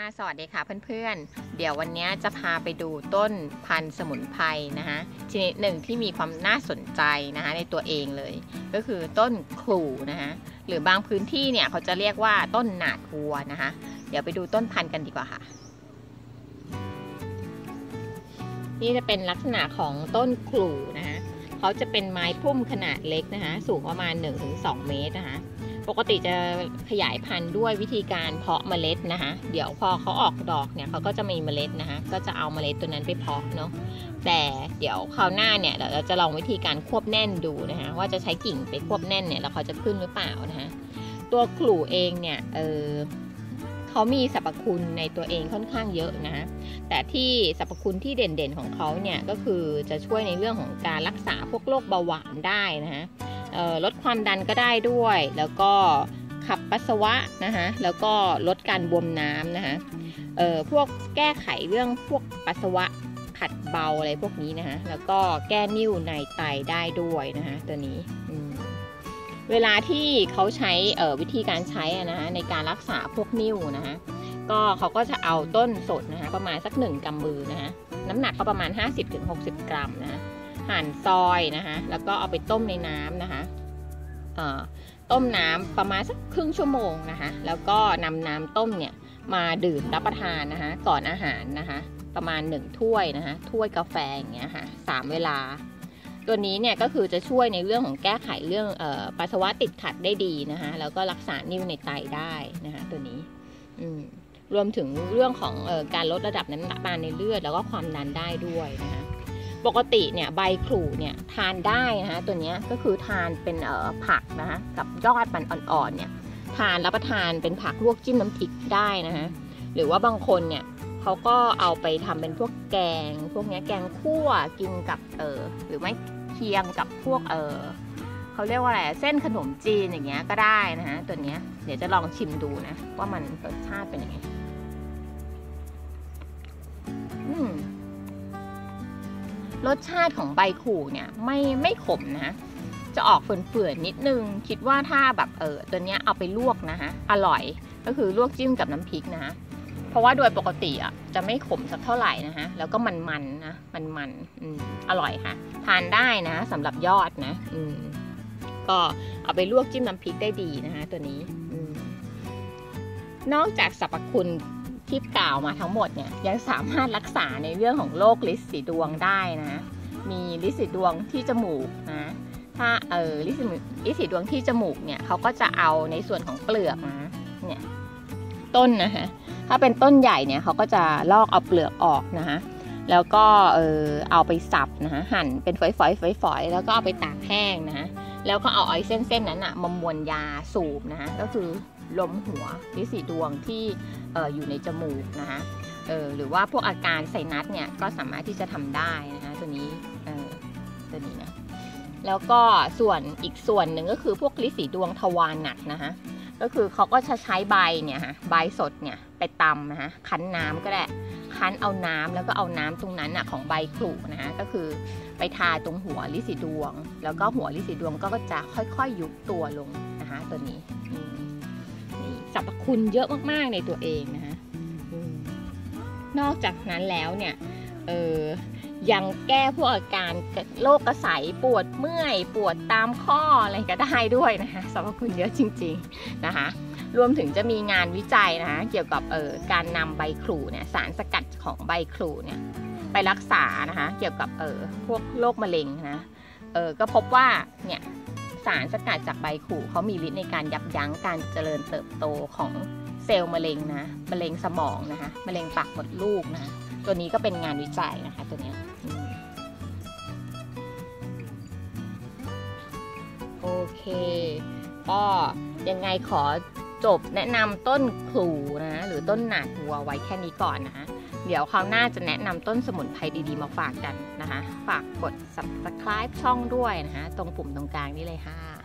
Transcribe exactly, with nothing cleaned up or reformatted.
สวัสดีค่ะเพื่อนๆเดี๋ยววันนี้จะพาไปดูต้นพันธุ์สมุนไพรนะคะชนิดหนึ่งที่มีความน่าสนใจนะคะในตัวเองเลยก็คือต้นขลู่นะคะหรือบางพื้นที่เนี่ยเขาจะเรียกว่าต้นหนาดวัวนะคะเดี๋ยวไปดูต้นพันธุ์กันดีกว่าค่ะนี่จะเป็นลักษณะของต้นขลู่นะคะเขาจะเป็นไม้พุ่มขนาดเล็กนะคะสูงประมาณ หนึ่งถึงสอง เมตรนะคะปกติจะขยายพันธุ์ด้วยวิธีการเพาะเมล็ดนะคะเดี๋ยวพอเขาออกดอกเนี่ยเขาก็จะมีเมล็ดนะคะก็จะเอาเมล็ดตัวนั้นไปเพาะเนาะแต่เดี๋ยวคราวหน้าเนี่ยเราจะลองวิธีการควบแน่นดูนะคะว่าจะใช้กิ่งไปควบแน่นเนี่ยแล้วเขาจะขึ้นหรือเปล่านะคะตัวขลู่เองเนี่ยเออเขามีสรรพคุณในตัวเองค่อนข้างเยอะนะแต่ที่สรรพคุณที่เด่นๆของเขาเนี่ยก็คือจะช่วยในเรื่องของการรักษาพวกโรคเบาหวานได้นะคะลดความดันก็ได้ด้วยแล้วก็ขับปัสสาวะนะคะแล้วก็ลดการบวมน้ำนะคะเอ่อพวกแก้ไขเรื่องพวกปัสสาวะขัดเบาอะไรพวกนี้นะคะแล้วก็แก้นิ่วในไตได้ด้วยนะคะตัวนี้เวลาที่เขาใช้เอ่อวิธีการใช้นะคะในการรักษาพวกนิ่วนะคะก็เขาก็จะเอาต้นสดนะคะประมาณสักหนึ่งกำมือนะคะน้ำหนักก็ประมาณ ห้าสิบถึงหกสิบ กรัมนะคะหั่นซอยนะคะแล้วก็เอาไปต้มในน้ำนะคะต้มน้ำประมาณสักครึ่งชั่วโมงนะคะแล้วก็นำน้ำต้มเนี่ยมาดื่มรับประทานนะคะก่อนอาหารนะคะประมาณหนึ่งถ้วยนะคะถ้วยกาแฟอย่างเงี้ยค่ะสามเวลาตัวนี้เนี่ยก็คือจะช่วยในเรื่องของแก้ไขเรื่องเอ่อปัสสาวะติดขัดได้ดีนะคะแล้วก็รักษานิ่วในไตได้นะคะตัวนี้รวมถึงเรื่องของเอ่อการลดระดับน้ำตาลในเลือดแล้วก็ความดันได้ด้วยนะคะปกติเนี่ยใบขลู่เนี่ยทานได้นะคะตัวนี้ก็คือทานเป็นเอ่อผักนะคะกับยอดมันอ่อนๆเนี่ยทานรับประทานเป็นผักลวกจิ้มน้ำพริกได้นะคะหรือว่าบางคนเนี่ยเขาก็เอาไปทำเป็นพวกแกงพวกนี้แกงคั่วกินกับเออหรือไม่เคียงกับพวกเออเขาเรียกว่าอะไรเส้นขนมจีนอย่างเงี้ยก็ได้นะคะตัวนี้เดี๋ยวจะลองชิมดูนะว่ามันรสชาติเป็นยังไงอืมรสชาติของใบขลู่เนี่ยไม่ไม่ขมนะจะออกเฟื่อนๆนิดนึงคิดว่าถ้าแบบเออตัวเนี้ยเอาไปลวกนะคะอร่อยก็คือลวกจิ้มกับน้ำพริกนะเพราะว่าโดยปกติอ่ะจะไม่ขมสักเท่าไหร่นะคะแล้วก็มันๆนะมันๆอืมอร่อยค่ะทานได้นะสำหรับยอดนะอืมก็เอาไปลวกจิ้มน้ำพริกได้ดีนะคะตัวนี้อืมนอกจากสรรพคุณที่กล่าวมาทั้งหมดเนี่ยยังสามารถรักษาในเรื่องของโรคลิ์สีดวงได้นะมีลิ์สีดวงที่จมูกนะถ้าเออลิ์สีลิ์สีดวงที่จมูกเนี่ยเขาก็จะเอาในส่วนของเปลือกนะเนี่ยต้นนะคะถ้าเป็นต้นใหญ่เนี่ยเขาก็จะลอกเอาเปลือกออกนะคะแล้วก็เออเอาไปสับนะคะหั่นเป็นฝอยๆฝอยๆแล้วก็เอาไปตากแห้งนะแล้วก็เอาไอ้เส้นๆนั้นอะมามวนยาสูบนะคะก็คือลมหัวลิ์สีดวงที่เอออยู่ในจมูกนะคะเออหรือว่าพวกอาการไซนัสเนี่ยก็สามารถที่จะทำได้นะคะตัวนี้เออตัวนี้นะแล้วก็ส่วนอีกส่วนหนึ่งก็คือพวกลิ์สีดวงทวารหนักนะคะก็คือเขาก็จะใช้ใบเนี่ยฮะใบสดเนี่ยไปตำนะคะคั้นน้ำก็ได้คั้นเอาน้ำแล้วก็เอาน้ำตรงนั้นอะของใบขลู่นะคะก็คือไปทาตรงหัวลิ์สีดวงแล้วก็หัวลิ์สีดวงก็จะค่อยๆยุบตัวลงนะคะตัวนี้สรรพคุณเยอะมากๆในตัวเองนะคะนอกจากนั้นแล้วเนี่ยเออยังแก้พวกอาการโรคกระสายปวดเมื่อยปวดตามข้ออะไรก็ได้ด้วยนะคะสรรพคุณเยอะจริงๆนะคะรวมถึงจะมีงานวิจัยนะคะเกี่ยวกับเออการนำใบขลู่เนี่ยสารสกัดของใบขลู่เนี่ยไปรักษานะคะเกี่ยวกับเออพวกโรคมะเร็งนะเออก็พบว่าเนี่ยสารสกัดจากใบขลู่เขามีฤทธิ์ในการยับยั้งการเจริญเติบโตของเซลล์มะเร็งนะมะเร็งสมองนะคะมะเร็งปากมดลูกนะตัวนี้ก็เป็นงานวิจัยนะคะตัวนี้โอเคก็ยังไงขอจบแนะนำต้นขลู่นะหรือต้นหนาดวัวไว้แค่นี้ก่อนนะคะเดี๋ยวคราวหน้าจะแนะนำต้นสมุนไพรดีๆมาฝากกันนะคะฝากกด ซับสไครบ์ ช่องด้วยนะคะตรงปุ่มตรงกลางนี่เลยค่ะ